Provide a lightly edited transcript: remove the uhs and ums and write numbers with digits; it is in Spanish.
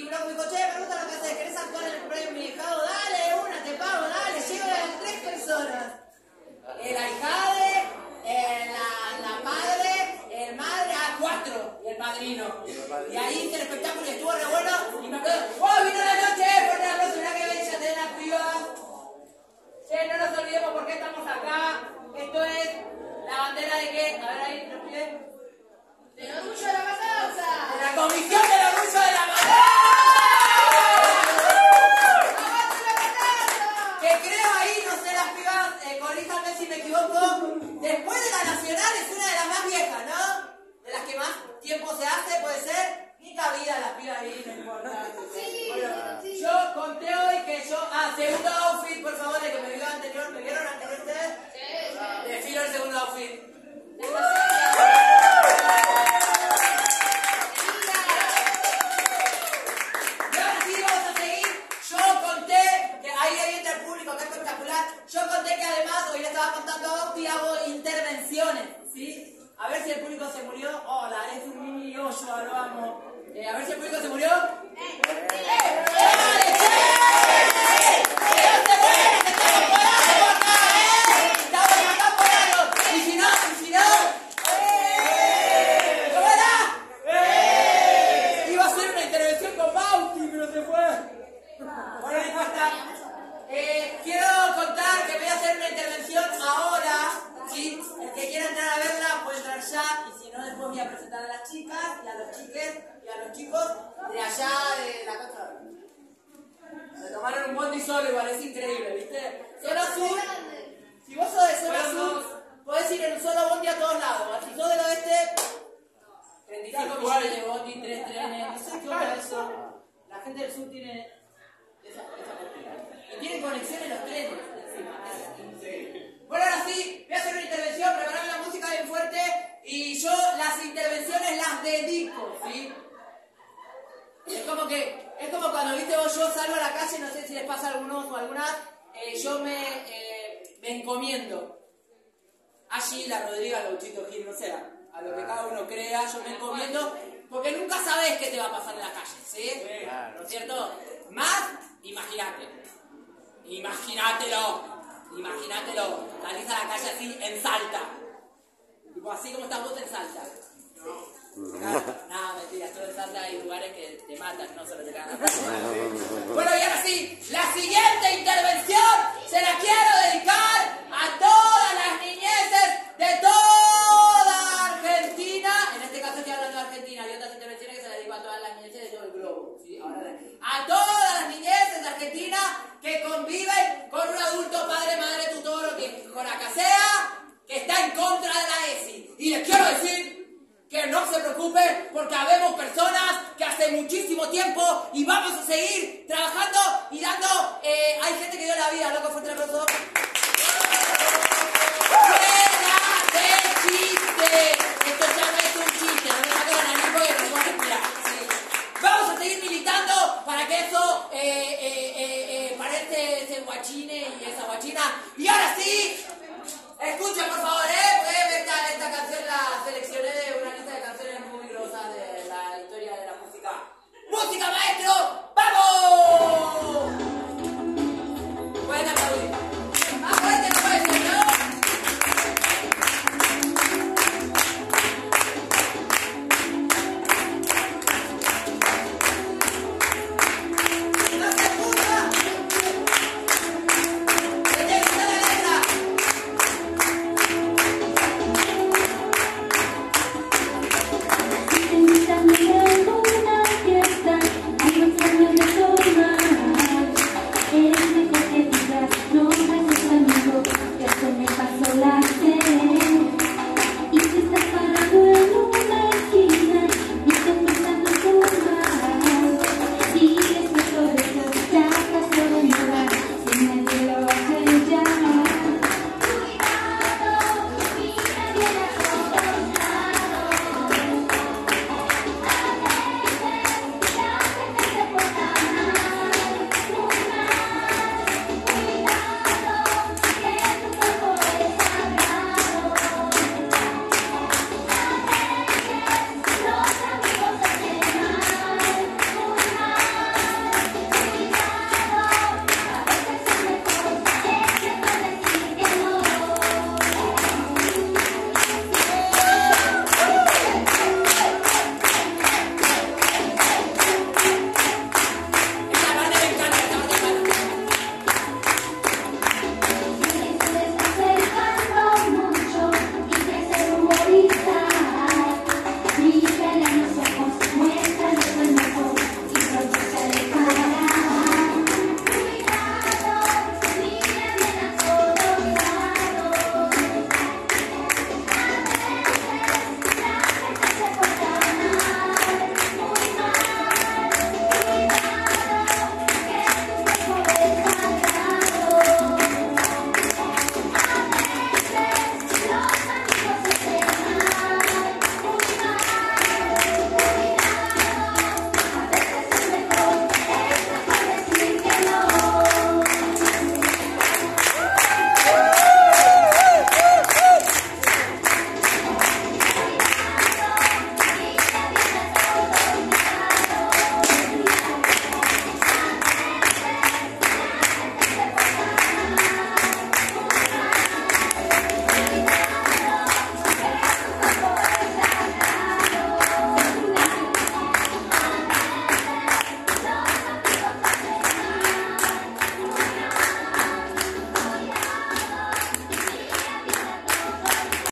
bronco me dijo, che, me gusta lo que haces, ¿querés actuar en el cumpleaños de mi hijado? Dale, una, te pago, dale, llevo a 3 personas. El ahijade, la madre, el madre, a 4, y el padrino. Y ahí hice el espectáculo y estuvo re bueno, y me acuerdo, ¡oh, vino la noche! Por la noche, mirá que bella de las pibas. Che, no nos olvidemos por qué estamos acá. Esto es la bandera de qué, a ver ahí, ¿nos piden? ¡Del orgullo de la matanza! ¡De la comisión del orgullo de la matanza! Que creo ahí, no sé, las pibas, corríjanme si me equivoco, después de la nacional es una de las más viejas, ¿no? De las que más tiempo se hace, puede ser. Ni cabida las pibas ahí, no importa. Sí, Bueno, sí. yo conté hoy que yo... Ah, segundo outfit, por favor, el que me vio anterior. ¿Me vieron anterior ustedes? Sí. Desfilo el segundo outfit. Y ahora sí vamos a seguir. Yo conté, que ahí entra el público, acá espectacular. Yo conté que además, hoy le estaba contando a Octi, hago intervenciones, ¿sí? A ver si el público se murió. Hola, es un mini Joshua, lo amo. A ver si el público se murió. Quiero contar que voy a hacer una intervención ahora, ¿sí? El que quiera entrar a verla puede entrar ya, y si no después voy a presentar a las chicas y a los chiques y a los chicos de allá de la casa. Se tomaron un bondi solo igual, es increíble, ¿viste? Zona sur, si vos sos de zona sur, podés ir en un solo bondi a todos lados. Si sos del oeste, 35 millones de bondi, 3 trenes, no sé qué onda eso. La gente del sur tiene esa cultura. Y tienen conexión en los trenes encima. Bueno, ahora sí, voy a hacer una intervención, preparame la música bien fuerte y yo las intervenciones las dedico, ¿sí? Es como cuando, viste vos, yo salgo a la calle, no sé si les pasa a algunos o algunas, yo me encomiendo. A Gila, Rodrigo, a Luchito Gil, no sé, a lo que cada uno crea, yo me encomiendo, porque nunca sabés qué te va a pasar en la calle, ¿sí? ¿No es cierto? Más, imagínatelo, salís a la calle así, en Salta, tipo así como estás vos en Salta. No, mentira, estoy en Salta, hay lugares que te matan, no solo te cagan. Bueno, y ahora sí, la siguiente intervención se la quiero dedicar a todas las niñeces de toda Argentina. En este caso estoy hablando de Argentina, hay otras intervenciones que se las dedico a todas las niñeces de todo el globo, ¿sí? A todas las niñeces de Argentina que conviven con un adulto, padre, madre, tutor o quien coraca sea, que está en contra de la ESI. Y les quiero decir que no se preocupe, porque habemos personas que hace muchísimo tiempo y vamos a seguir trabajando y dando. Hay gente que dio la vida, loco, fuerte el aplauso. ¡Fuera de chiste! Esto ya no es un chiste, no me saco la nariz porque no puedo respirar. Sí. Vamos a seguir militando para que eso parezca ese guachine y esa guachina. Y ahora sí, escuchen por favor.